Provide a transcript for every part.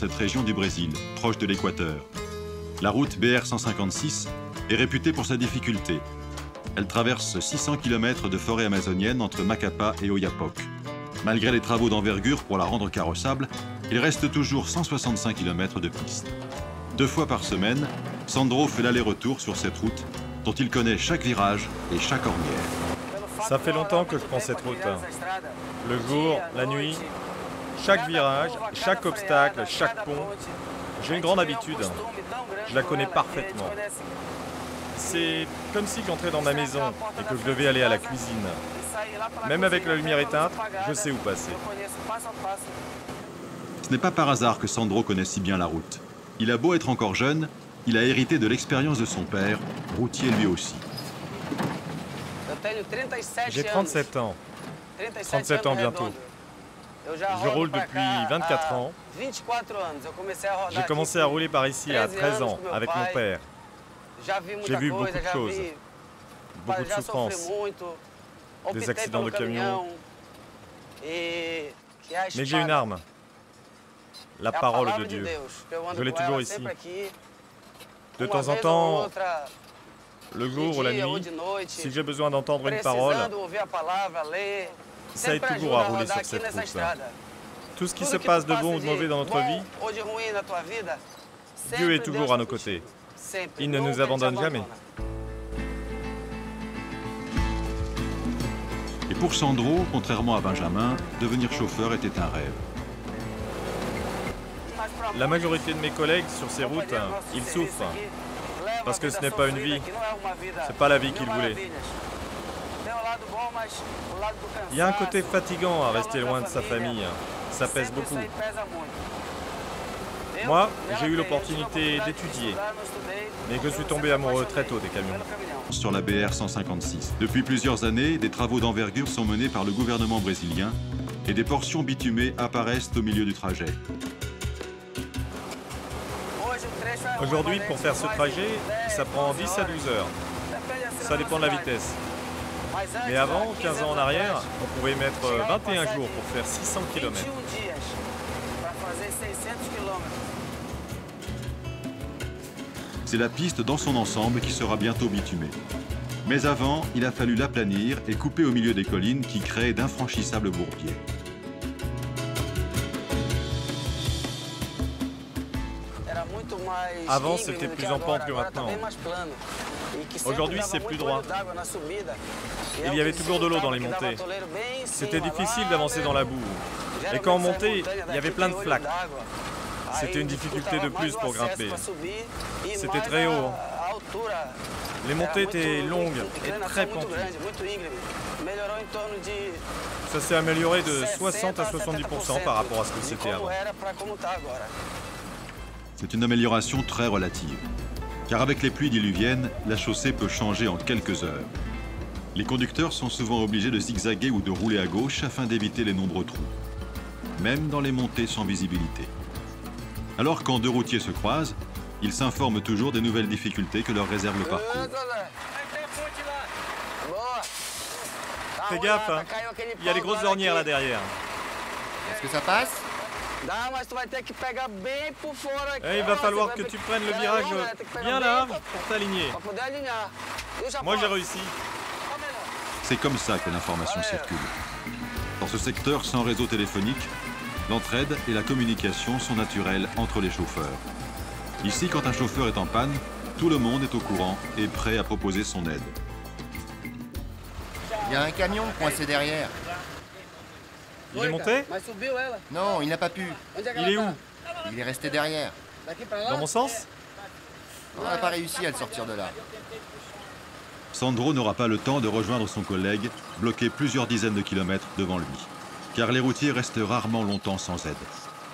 cette région du Brésil, proche de l'équateur. La route BR 156 est réputée pour sa difficulté. Elle traverse 600 km de forêt amazonienne entre Macapá et Oiapoque. Malgré les travaux d'envergure pour la rendre carrossable, il reste toujours 165 km de piste. 2 fois par semaine, Sandro fait l'aller-retour sur cette route dont il connaît chaque virage et chaque ornière. Ça fait longtemps que je prends cette route. Le jour, la nuit, chaque virage, chaque obstacle, chaque pont. J'ai une grande habitude. Je la connais parfaitement. C'est comme si j'entrais dans ma maison et que je devais aller à la cuisine. Même avec la lumière éteinte, je sais où passer. Ce n'est pas par hasard que Sandro connaît si bien la route. Il a beau être encore jeune, il a hérité de l'expérience de son père, routier lui aussi. J'ai 37 ans. 37 ans bientôt. Je roule depuis 24 ans. J'ai commencé à rouler par ici à 13 ans avec mon père. J'ai vu beaucoup de choses, beaucoup de souffrances, des accidents de camion. Mais j'ai une arme, la parole de Dieu. Je l'ai toujours ici. De temps en temps, le jour ou la nuit, si j'ai besoin d'entendre une parole, ça aide toujours à rouler sur cette route. Tout ce qui se passe de bon ou de mauvais dans notre vie, Dieu est toujours à nos côtés. Il ne nous abandonne jamais. Et pour Sandro, contrairement à Benjamin, devenir chauffeur était un rêve. La majorité de mes collègues sur ces routes, ils souffrent. Parce que ce n'est pas une vie. C'est pas la vie qu'ils voulaient. Il y a un côté fatigant à rester loin de sa famille. Ça pèse beaucoup. Moi, j'ai eu l'opportunité d'étudier, mais je suis tombé amoureux très tôt des camions. Sur la BR 156. Depuis plusieurs années, des travaux d'envergure sont menés par le gouvernement brésilien et des portions bitumées apparaissent au milieu du trajet. Aujourd'hui, pour faire ce trajet, ça prend 10 à 12 heures. Ça dépend de la vitesse. Mais avant, 15 ans en arrière, on pouvait mettre 21 jours pour faire 600 km. C'est la piste dans son ensemble qui sera bientôt bitumée. Mais avant, il a fallu l'aplanir et couper au milieu des collines qui créent d'infranchissables bourbiers. Avant, c'était plus en pente que maintenant. Aujourd'hui, c'est plus droit. Il y avait toujours de l'eau dans les montées. C'était difficile d'avancer dans la boue. Et quand on montait, il y avait plein de flaques. C'était une difficulté de plus pour grimper. C'était très haut. Les montées étaient longues et très pentues. Ça s'est amélioré de 60 à 70% par rapport à ce que c'était avant. C'est une amélioration très relative. Car avec les pluies diluviennes, la chaussée peut changer en quelques heures. Les conducteurs sont souvent obligés de zigzaguer ou de rouler à gauche afin d'éviter les nombreux trous, même dans les montées sans visibilité. Alors quand deux routiers se croisent, ils s'informent toujours des nouvelles difficultés que leur réserve le parcours. Fais gaffe, hein. Il y a des grosses ornières là derrière. Est-ce que ça passe? Et il va falloir que tu prennes le virage bien large pour t'aligner. Moi j'ai réussi. C'est comme ça que l'information circule. Dans ce secteur sans réseau téléphonique, l'entraide et la communication sont naturelles entre les chauffeurs. Ici, quand un chauffeur est en panne, tout le monde est au courant et prêt à proposer son aide. Il y a un camion coincé derrière. Il est monté? Non, il n'a pas pu. Il est où? Il est resté derrière. Dans mon sens? On n'a pas réussi à le sortir de là. Sandro n'aura pas le temps de rejoindre son collègue, bloqué plusieurs dizaines de kilomètres devant lui. Car les routiers restent rarement longtemps sans aide.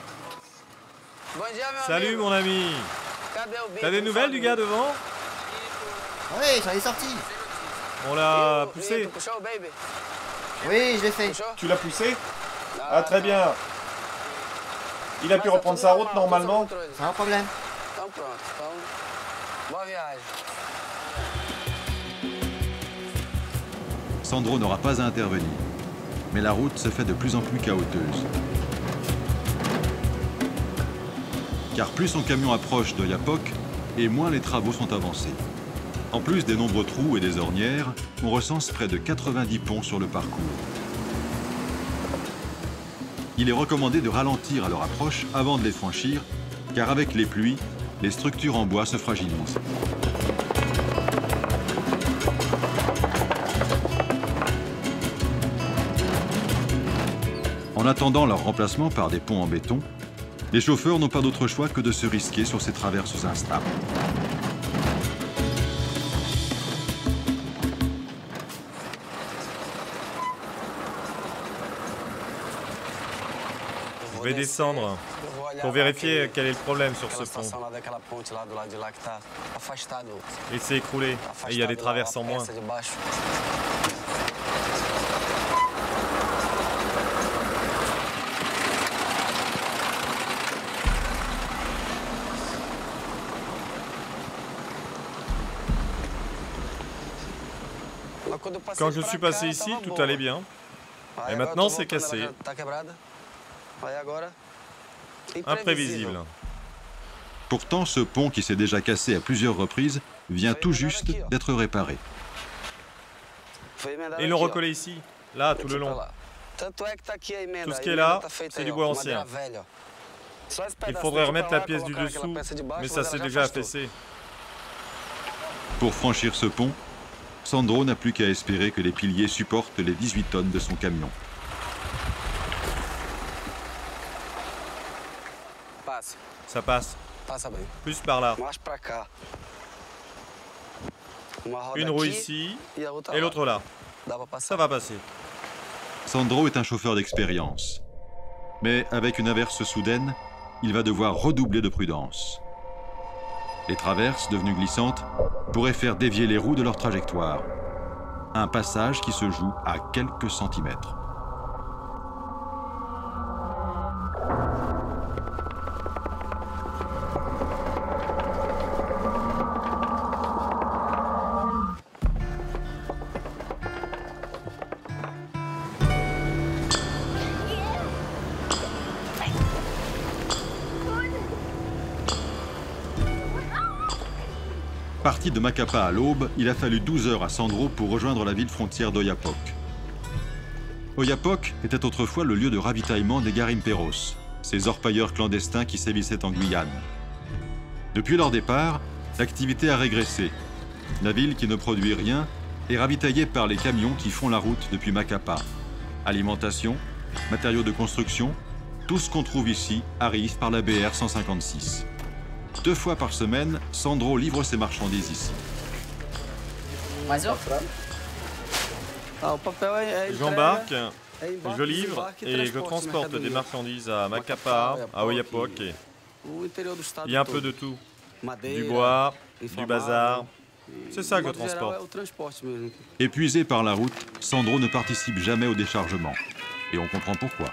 Salut mon ami. T'as des nouvelles du gars devant? Oui, j'en ai sorti. On l'a poussé. Oui, je l'ai fait. Tu l'as poussé? Ah très bien. Il a pu reprendre sa route normalement? Sans problème. Sandro n'aura pas à intervenir. Mais la route se fait de plus en plus chaoteuse. car plus son camion approche d'Oiapoque, et moins les travaux sont avancés. En plus des nombreux trous et des ornières, on recense près de 90 ponts sur le parcours. Il est recommandé de ralentir à leur approche avant de les franchir, car avec les pluies, les structures en bois se fragilisent. En attendant leur remplacement par des ponts en béton, les chauffeurs n'ont pas d'autre choix que de se risquer sur ces traverses instables. Je vais descendre pour vérifier quel est le problème sur ce pont. Il s'est écroulé et il y a des traverses en moins. Quand je suis passé ici, tout allait bien. Et maintenant, c'est cassé. Imprévisible. Pourtant, ce pont qui s'est déjà cassé à plusieurs reprises vient tout juste d'être réparé. Et ils l'ont recollé ici, là, tout le long. Tout ce qui est là, c'est du bois ancien. Il faudrait remettre la pièce du dessous, mais ça s'est déjà affaissé. Pour franchir ce pont, Sandro n'a plus qu'à espérer que les piliers supportent les 18 tonnes de son camion. Ça passe. Plus par là. Une roue ici et l'autre là. Ça va passer. Sandro est un chauffeur d'expérience. Mais avec une averse soudaine, il va devoir redoubler de prudence. Les traverses, devenues glissantes, pourraient faire dévier les roues de leur trajectoire. Un passage qui se joue à quelques centimètres. Parti de Macapá à l'aube, il a fallu 12 heures à Sandro pour rejoindre la ville frontière d'Oiapoque. Oiapoque était autrefois le lieu de ravitaillement des garimpeiros, ces orpailleurs clandestins qui sévissaient en Guyane. Depuis leur départ, l'activité a régressé. La ville qui ne produit rien est ravitaillée par les camions qui font la route depuis Macapá. Alimentation, matériaux de construction, tout ce qu'on trouve ici arrive par la BR 156. 2 fois par semaine, Sandro livre ses marchandises ici. J'embarque, je livre et je transporte des marchandises à Macapá, à Oiapoque. Il y a un peu de tout. Du bois, du bazar. C'est ça que je transporte. Épuisé par la route, Sandro ne participe jamais au déchargement. Et on comprend pourquoi.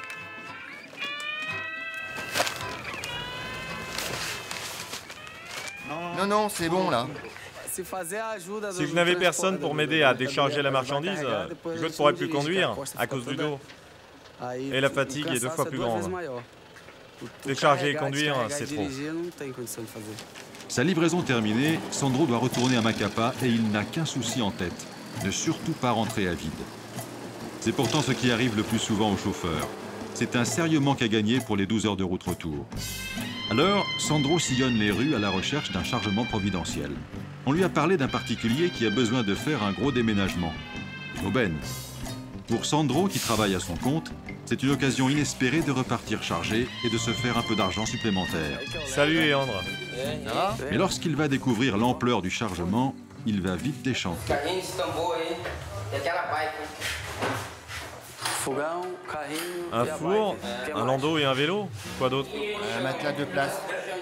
Non, c'est bon là. Si je n'avais personne pour m'aider à décharger la marchandise, je ne pourrais plus conduire à cause du dos. Et la fatigue est 2 fois plus grande. Décharger et conduire, c'est trop. Sa livraison terminée, Sandro doit retourner à Macapá et il n'a qu'un souci en tête, ne surtout pas rentrer à vide. C'est pourtant ce qui arrive le plus souvent aux chauffeurs. C'est un sérieux manque à gagner pour les 12 heures de route retour. Alors, Sandro sillonne les rues à la recherche d'un chargement providentiel. On lui a parlé d'un particulier qui a besoin de faire un gros déménagement. Aubaine. Pour Sandro, qui travaille à son compte, c'est une occasion inespérée de repartir chargé et de se faire un peu d'argent supplémentaire. Salut Léandre. Mais lorsqu'il va découvrir l'ampleur du chargement, il va vite déchanter. Un four, un landau et un vélo. Quoi d'autre? Un matelas de place.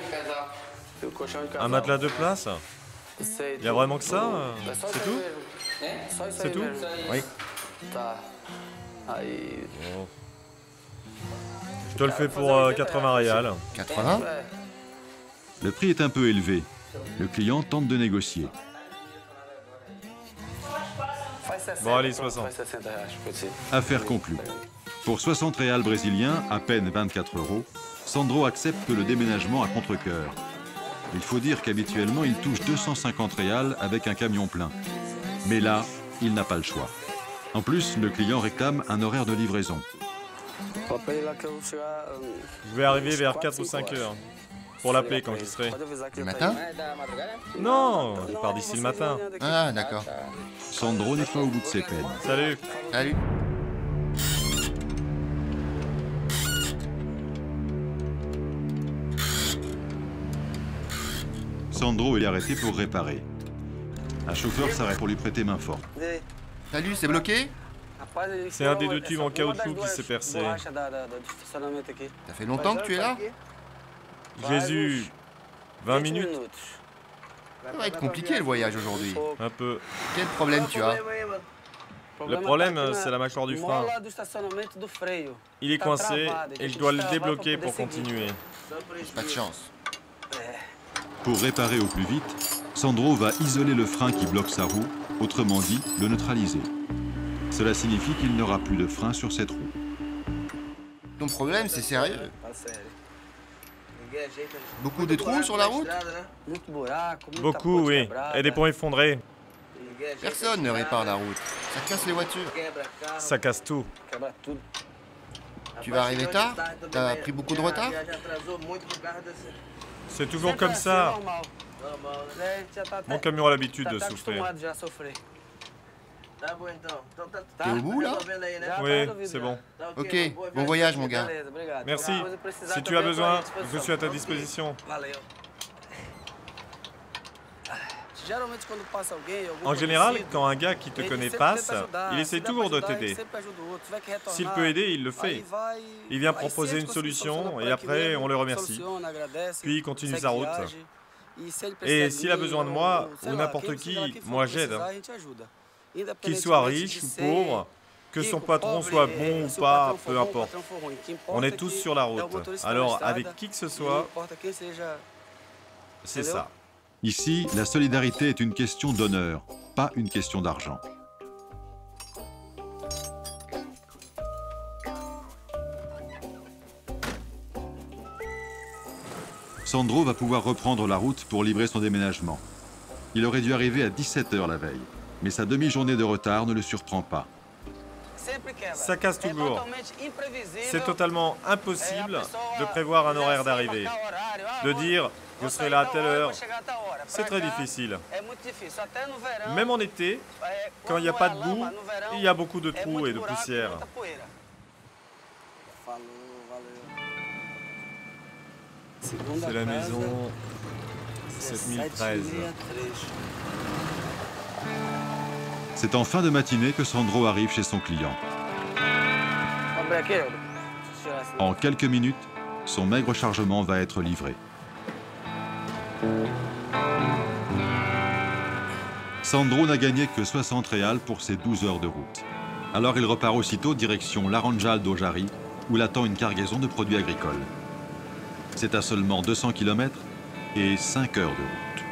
Un matelas de place? Il y a vraiment que ça? C'est tout? C'est tout? Oui. Bon. Je te le fais pour 80 réals. 80? Le prix est un peu élevé. Le client tente de négocier. Bon, allez, 60. Affaire conclue. Pour 60 réals brésiliens, à peine 24 €, Sandro accepte le déménagement à contre-cœur. Il faut dire qu'habituellement, il touche 250 réals avec un camion plein. Mais là, il n'a pas le choix. En plus, le client réclame un horaire de livraison. Je vais arriver vers 4 ou 5 heures. Pour l'appeler quand j'y serai. Du matin? Non, je pars d'ici le matin. Ah, d'accord. Sandro n'est pas au bout de ses peines. Salut. Salut. Sandro est arrêté pour réparer. Un chauffeur s'arrête pour lui prêter main forte. Salut, c'est bloqué? C'est un des 2 tubes en caoutchouc qui s'est percé. Ça fait longtemps que tu es là? Jésus, 20 minutes? Ça va être compliqué le voyage aujourd'hui. Un peu. Quel problème tu as? Le problème, c'est la mâchoire du frein. Il est coincé et je dois le débloquer pour continuer. Pas de chance. Pour réparer au plus vite, Sandro va isoler le frein qui bloque sa roue, autrement dit, le neutraliser. Cela signifie qu'il n'aura plus de frein sur cette roue. Ton problème, c'est sérieux? Beaucoup de trous sur la route? Beaucoup, oui. Et des ponts effondrés. Personne ne répare la route. Ça casse les voitures. Ça casse tout. Tu vas arriver tard? T'as pris beaucoup de retard? C'est toujours comme ça. Mon camion a l'habitude de souffrir. T'es au bout, là? Oui, c'est bon. Ok, bon voyage, mon gars. Merci. Si tu as besoin, je suis à ta disposition. En général, quand un gars qui te connaît passe, il essaie toujours de t'aider. S'il peut aider, il le fait. Il vient proposer une solution et après, on le remercie. Puis il continue sa route. Et s'il a besoin de moi, ou n'importe qui, moi j'aide. Qu'il soit riche ou pauvre, que son patron soit bon ou pas, peu importe. On est tous sur la route. Alors, avec qui que ce soit, c'est ça. Ici, la solidarité est une question d'honneur, pas une question d'argent. Sandro va pouvoir reprendre la route pour livrer son déménagement. Il aurait dû arriver à 17 h la veille, mais sa demi-journée de retard ne le surprend pas. Ça casse toujours. C'est totalement impossible de prévoir un horaire d'arrivée. De dire « je serai là à telle heure », c'est très difficile. Même en été, quand il n'y a pas de boue, il y a beaucoup de trous et de poussière. C'est la maison 7013. C'est en fin de matinée que Sandro arrive chez son client. En quelques minutes, son maigre chargement va être livré. Sandro n'a gagné que 60 réals pour ses 12 heures de route. Alors il repart aussitôt direction Laranjal d'Ojari, où l'attend une cargaison de produits agricoles. C'est à seulement 200 km et 5 heures de route.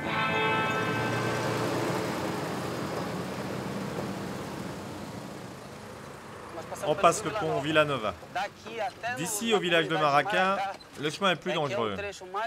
On passe le pont Villanova. D'ici au village de Maraca, le chemin est plus dangereux.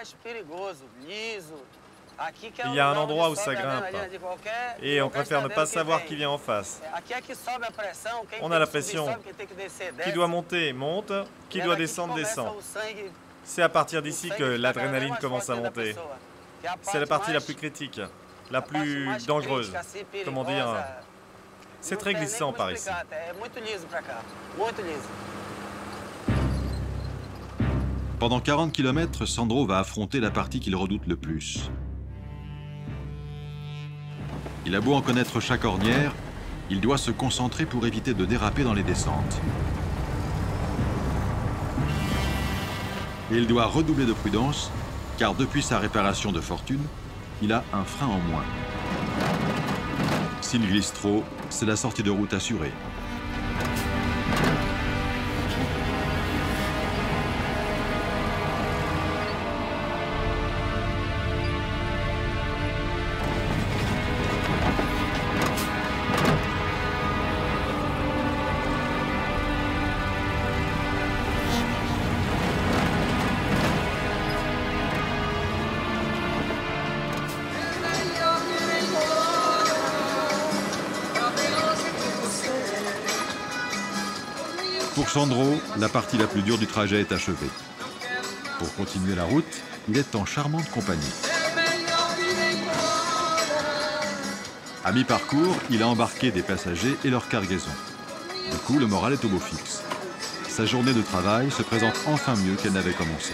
Il y a un endroit où ça grimpe. Et on préfère ne pas savoir qui vient en face. On a la pression. Qui doit monter, monte. Qui doit descendre, descend. C'est à partir d'ici que l'adrénaline commence à monter. C'est la partie la plus critique, la plus dangereuse. Comment dire? C'est très glissant par ici. Pendant 40 km, Sandro va affronter la partie qu'il redoute le plus. Il a beau en connaître chaque ornière, il doit se concentrer pour éviter de déraper dans les descentes. Et il doit redoubler de prudence, car depuis sa réparation de fortune, il a un frein en moins. S'il glisse trop, c'est la sortie de route assurée. Pour Sandro, la partie la plus dure du trajet est achevée. Pour continuer la route, il est en charmante compagnie. À mi-parcours, il a embarqué des passagers et leur cargaison. Du coup, le moral est au beau fixe. Sa journée de travail se présente enfin mieux qu'elle n'avait commencé.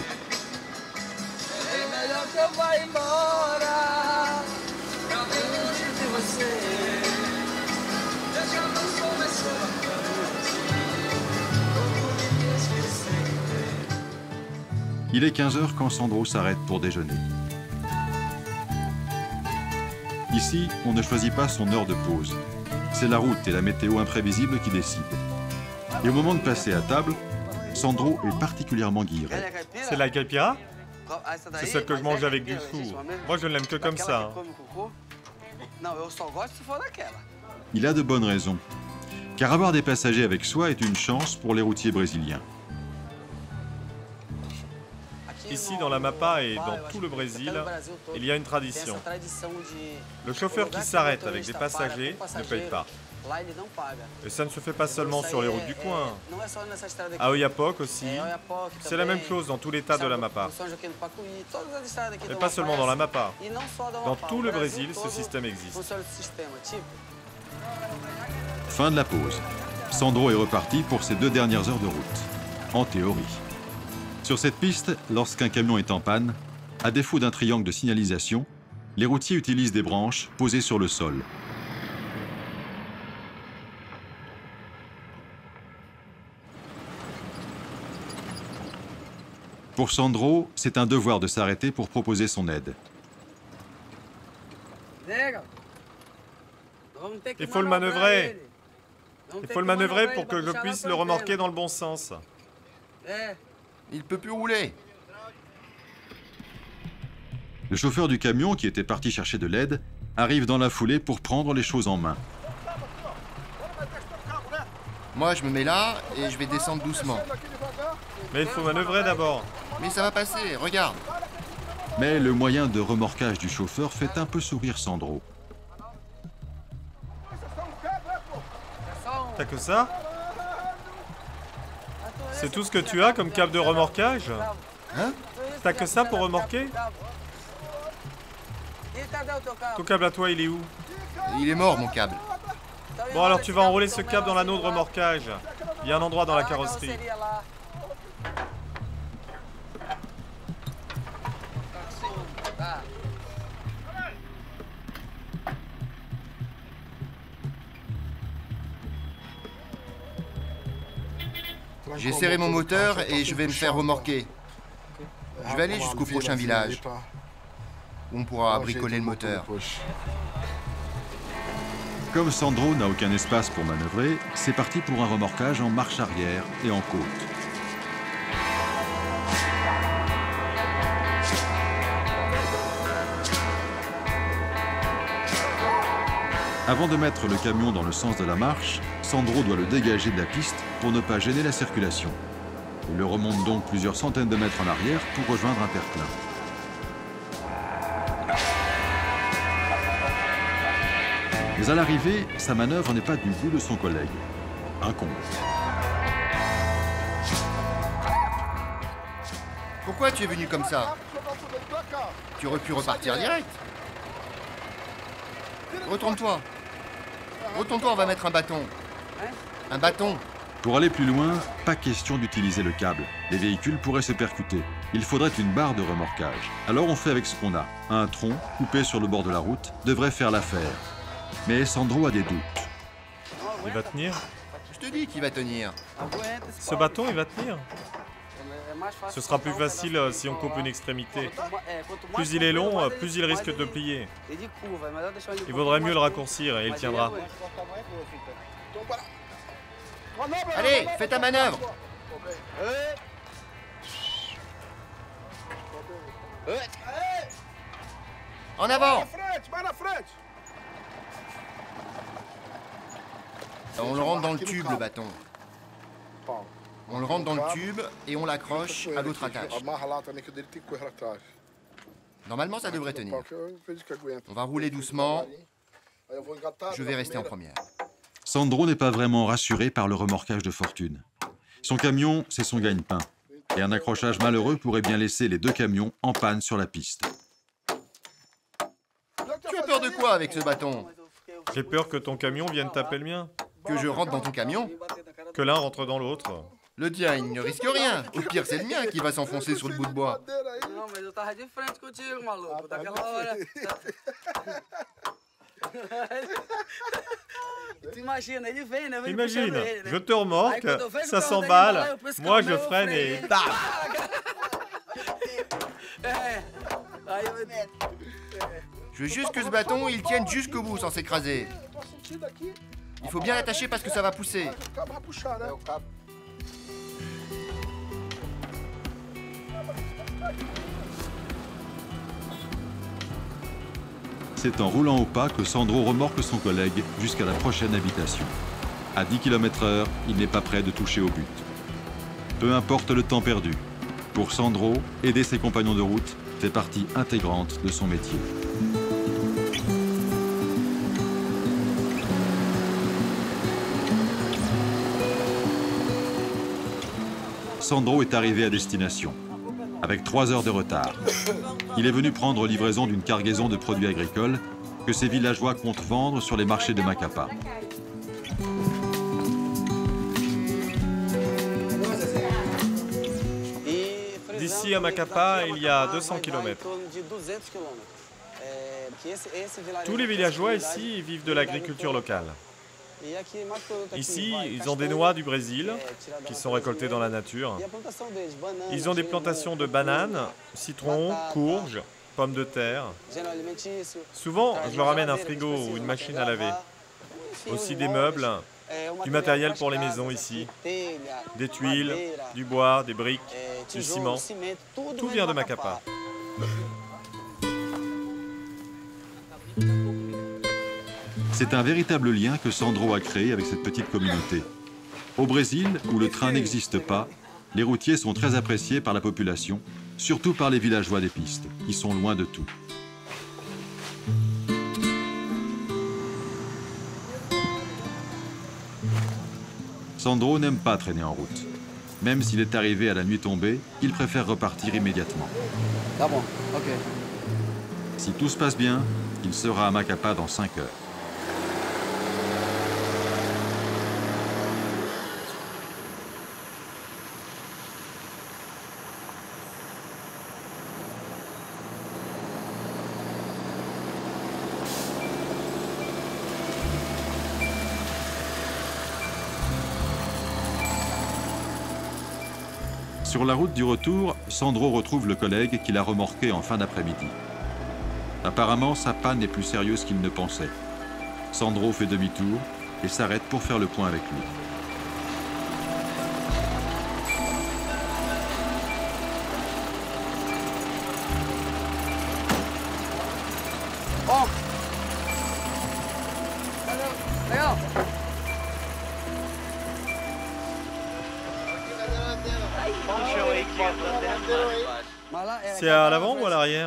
Il est 15 h quand Sandro s'arrête pour déjeuner. Ici, on ne choisit pas son heure de pause. C'est la route et la météo imprévisible qui décident. Et au moment de passer à table, Sandro est particulièrement guiré. C'est la caipira? C'est celle que je mange avec du chou. Moi, je ne l'aime que comme ça. Il a de bonnes raisons. Car avoir des passagers avec soi est une chance pour les routiers brésiliens. Ici, dans l'Amapá et dans tout le Brésil, il y a une tradition. Le chauffeur qui s'arrête avec des passagers ne paye pas. Et ça ne se fait pas seulement sur les routes du coin. À Oiapoque aussi, c'est la même chose dans tout l'état de l'Amapá. Et pas seulement dans l'Amapá. Dans tout le Brésil, ce système existe. Fin de la pause. Sandro est reparti pour ses 2 dernières heures de route. En théorie. Sur cette piste, lorsqu'un camion est en panne, à défaut d'un triangle de signalisation, les routiers utilisent des branches posées sur le sol. Pour Sandro, c'est un devoir de s'arrêter pour proposer son aide. Il faut le manœuvrer. Il faut le manœuvrer pour que je puisse le remorquer dans le bon sens. Il peut plus rouler. Le chauffeur du camion, qui était parti chercher de l'aide, arrive dans la foulée pour prendre les choses en main. Moi, je me mets là et je vais descendre doucement. Mais il faut manœuvrer d'abord. Mais ça va passer, regarde. Mais le moyen de remorquage du chauffeur fait un peu sourire Sandro. T'as que ça? C'est tout ce que tu as comme câble de remorquage? Hein? T'as que ça pour remorquer? Ton câble à toi, il est où? Il est mort, mon câble. Bon, alors tu vas enrouler ce câble dans l'anneau de remorquage. Il y a un endroit dans la carrosserie. J'ai serré mon moteur et je vais me faire remorquer. Je vais aller jusqu'au prochain village. On pourra bricoler le moteur. Comme Sandro n'a aucun espace pour manœuvrer, c'est parti pour un remorquage en marche arrière et en côte. Avant de mettre le camion dans le sens de la marche, Sandro doit le dégager de la piste pour ne pas gêner la circulation. Il le remonte donc plusieurs centaines de mètres en arrière pour rejoindre un terre-plein. Mais à l'arrivée, sa manœuvre n'est pas du goût de son collègue. Un comble. Pourquoi tu es venu comme ça? Tu aurais pu repartir direct. Retourne-toi. Retourne-toi, on va mettre un bâton. Un bâton. Pour aller plus loin, pas question d'utiliser le câble. Les véhicules pourraient se percuter. Il faudrait une barre de remorquage. Alors on fait avec ce qu'on a. Un tronc, coupé sur le bord de la route, devrait faire l'affaire. Mais Sandro a des doutes. Il va tenir? Je te dis qu'il va tenir. Ce bâton, il va tenir? Ce sera plus facile si on coupe une extrémité. Plus il est long, plus il risque de plier. Il vaudrait mieux le raccourcir et il tiendra. Allez, fais ta manœuvre. En avant. On le rentre dans le tube, le bâton. On le rentre dans le tube et on l'accroche à l'autre attache. Normalement, ça devrait tenir. On va rouler doucement. Je vais rester en première. Sandro n'est pas vraiment rassuré par le remorquage de fortune. Son camion, c'est son gagne-pain. Et un accrochage malheureux pourrait bien laisser les deux camions en panne sur la piste. Tu as peur de quoi avec ce bâton? J'ai peur que ton camion vienne taper le mien. Que je rentre dans ton camion? Que l'un rentre dans l'autre. Le tien, il ne risque rien. Au pire, c'est le mien qui va s'enfoncer sur le bout de bois. Não, mas eu tava de frente contigo, maluco. Daquela hora. Tu imagina, ele vem, né? Imagine, je te remorque, ça s'emballe, moi je freine et paf! Je veux juste que ce bâton, il tienne jusqu'au bout sans s'écraser. Il faut bien l'attacher parce que ça va pousser. C'est en roulant au pas que Sandro remorque son collègue jusqu'à la prochaine habitation. À 10 km/h, il n'est pas prêt de toucher au but. Peu importe le temps perdu. Pour Sandro, aider ses compagnons de route fait partie intégrante de son métier. Sandro est arrivé à destination, avec 3 heures de retard. Il est venu prendre livraison d'une cargaison de produits agricoles que ses villageois comptent vendre sur les marchés de Macapá. D'ici à Macapá, il y a 200 km. Tous les villageois ici vivent de l'agriculture locale. Ici, ils ont des noix du Brésil qui sont récoltées dans la nature. Ils ont des plantations de bananes, citrons, courges, pommes de terre. Souvent, je leur amène un frigo ou une machine à laver. Aussi des meubles, du matériel pour les maisons ici. Des tuiles, du bois, des briques, du ciment. Tout vient de Macapá. C'est un véritable lien que Sandro a créé avec cette petite communauté. Au Brésil, où le train n'existe pas, les routiers sont très appréciés par la population, surtout par les villageois des pistes, qui sont loin de tout. Sandro n'aime pas traîner en route. Même s'il est arrivé à la nuit tombée, il préfère repartir immédiatement. Tá bom, ok. Si tout se passe bien, il sera à Macapá dans 5 heures. Sur la route du retour, Sandro retrouve le collègue qu'il a remorqué en fin d'après-midi. Apparemment, sa panne est plus sérieuse qu'il ne pensait. Sandro fait demi-tour et s'arrête pour faire le point avec lui. Ó. Legal. C'est à l'avant ou à l'arrière?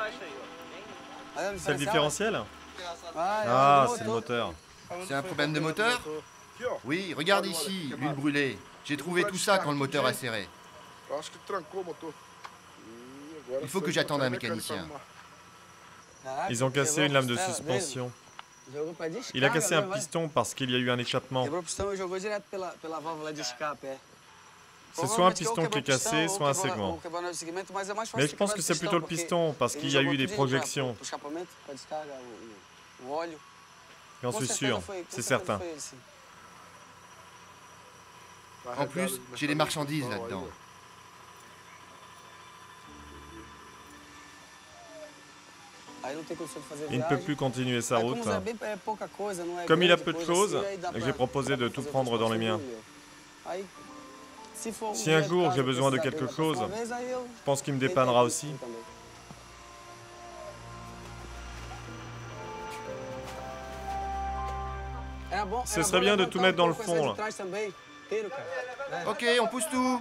C'est le différentiel? Ah, c'est le moteur. C'est un problème de moteur? Oui, regarde ici, l'huile brûlée. J'ai trouvé tout ça quand le moteur a serré. Il faut que j'attende un mécanicien. Ils ont cassé une lame de suspension. Il a cassé un piston parce qu'il y a eu un échappement. C'est soit un piston qui est cassé, soit un segment. Mais je pense que c'est plutôt le piston, parce qu'il y a eu des projections. J'en suis sûr, c'est certain. En plus, j'ai des marchandises là-dedans. Il ne peut plus continuer sa route. Comme il a peu de choses, j'ai proposé de tout prendre dans les miens. Si un jour j'ai besoin de quelque chose, je pense qu'il me dépannera aussi. Ce serait bien de tout mettre dans le fond, là. Ok, on pousse tout.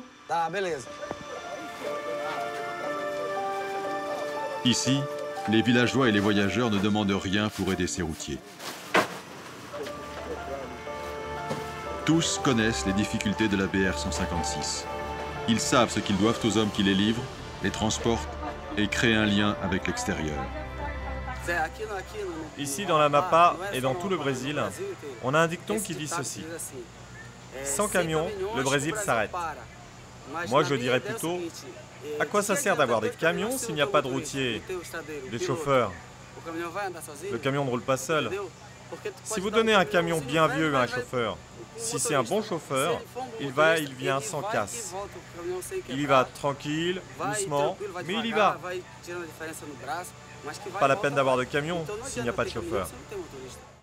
Ici, les villageois et les voyageurs ne demandent rien pour aider ces routiers. Tous connaissent les difficultés de la BR 156. Ils savent ce qu'ils doivent aux hommes qui les livrent, les transportent et créent un lien avec l'extérieur. Ici, dans l'Amapá et dans tout le Brésil, on a un dicton qui dit ceci. Sans camion, le Brésil s'arrête. Moi, je dirais plutôt, à quoi ça sert d'avoir des camions s'il n'y a pas de routiers, des chauffeurs? Le camion ne roule pas seul. Si vous donnez un camion bien vieux à un chauffeur, si c'est un bon chauffeur, il va, il vient sans casse. Il y va tranquille, doucement, mais il y va. Pas la peine d'avoir de camion s'il n'y a pas de chauffeur.